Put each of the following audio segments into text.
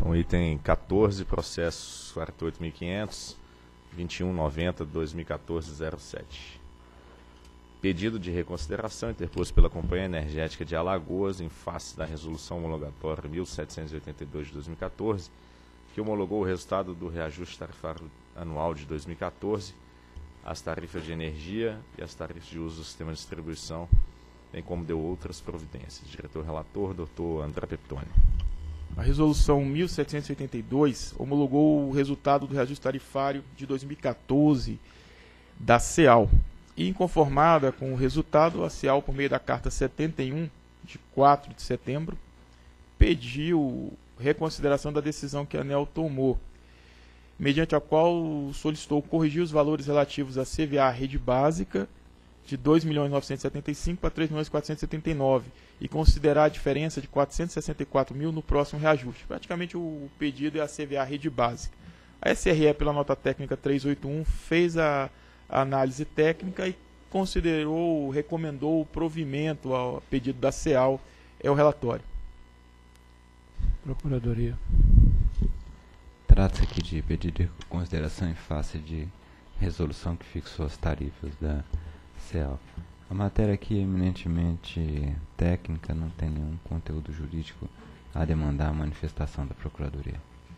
No item 14, processo 48.500, 2190-2014-07. Pedido de reconsideração interposto pela Companhia Energética de Alagoas em face da resolução homologatória 1782 de 2014, que homologou o resultado do reajuste tarifário anual de 2014, as tarifas de energia e as tarifas de uso do sistema de distribuição, bem como deu outras providências. Diretor-relator, Dr. André Peptoni. A resolução 1782 homologou o resultado do reajuste tarifário de 2014 da CEAL. E inconformada com o resultado, a CEAL, por meio da Carta 71, de 4 de setembro, pediu reconsideração da decisão que a ANEEL tomou, mediante a qual solicitou corrigir os valores relativos à CVA rede básica de R$ 2.975.000 para R$ 3.479.000 e considerar a diferença de R$ 464.000 no próximo reajuste. Praticamente o pedido é a CVA rede básica. A SRE, pela nota técnica 381, fez a análise técnica e recomendou o provimento ao pedido da CEAL, é o relatório. Procuradoria. Trata-se aqui de pedido de consideração em face de resolução que fixou as tarifas da CEAL. A matéria aqui é eminentemente técnica, não tem nenhum conteúdo jurídico a demandar a manifestação da Procuradoria.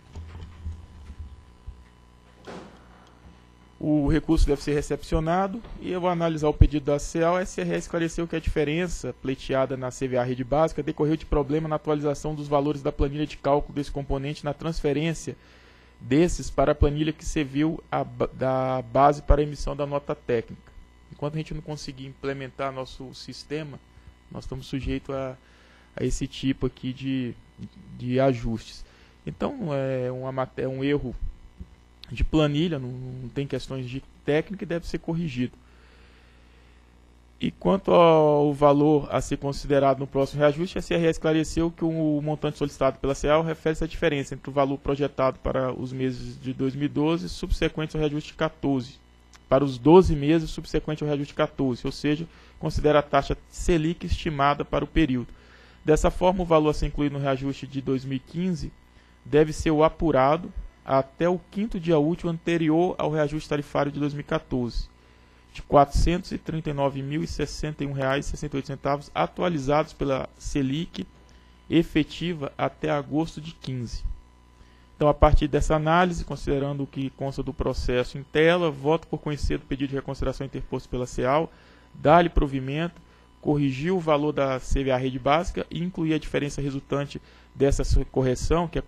O recurso deve ser recepcionado e eu vou analisar o pedido da CEAL. A SRE esclareceu que a diferença pleiteada na CVA rede básica decorreu de problema na atualização dos valores da planilha de cálculo desse componente na transferência desses para a planilha que serviu da base para a emissão da nota técnica. Enquanto a gente não conseguir implementar nosso sistema, nós estamos sujeitos a esse tipo aqui de ajustes. Então, é um erro de planilha, não tem questões de técnica e deve ser corrigido. E quanto ao valor a ser considerado no próximo reajuste, a SRE esclareceu que o montante solicitado pela CEAL refere-se à diferença entre o valor projetado para os meses de 2012 subsequentes ao reajuste 14, para os 12 meses subsequentes ao reajuste 14, ou seja, considera a taxa Selic estimada para o período. Dessa forma, o valor a ser incluído no reajuste de 2015 deve ser o apurado até o 5º dia útil anterior ao reajuste tarifário de 2014, de R$ 439.061,68, atualizados pela Selic efetiva até agosto de 15. Então, a partir dessa análise, considerando o que consta do processo em tela, voto por conhecer do pedido de reconsideração interposto pela CEAL, dar-lhe provimento, corrigir o valor da CVA rede básica e incluir a diferença resultante dessa correção, que é R$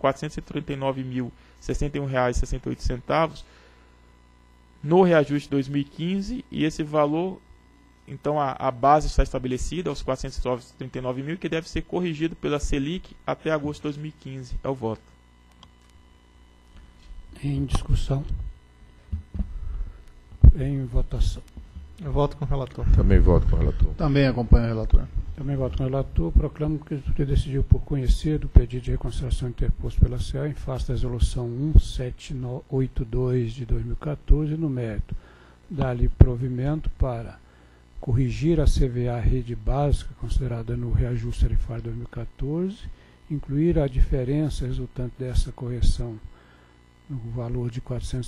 439.061,68, no reajuste de 2015, e esse valor, então a base está estabelecida aos 439.000, que deve ser corrigido pela Selic até agosto de 2015. É o voto. Em discussão. Em votação. Eu voto com o relator. Também voto com o relator. Também acompanho o relator. Também voto com o relator. Proclamo que a diretoria decidiu por conhecer do pedido de reconsideração interposto pela CEAL em face da resolução 1782 de 2014, no mérito dar-lhe provimento para corrigir a CVA rede básica considerada no reajuste tarifário de 2014, incluir a diferença resultante dessa correção no valor de R$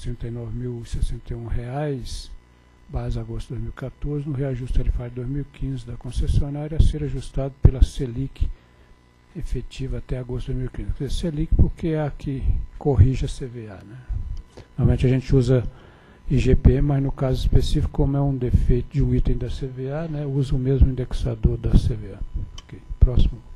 439.061, base agosto de 2014, no reajuste tarifário de 2015 da concessionária, a ser ajustado pela Selic efetiva até agosto de 2015. Quer dizer, Selic porque é a que corrige a CVA, né? Normalmente a gente usa IGPM, mas no caso específico, como é um defeito de um item da CVA, né, usa o mesmo indexador da CVA. Okay. Próximo.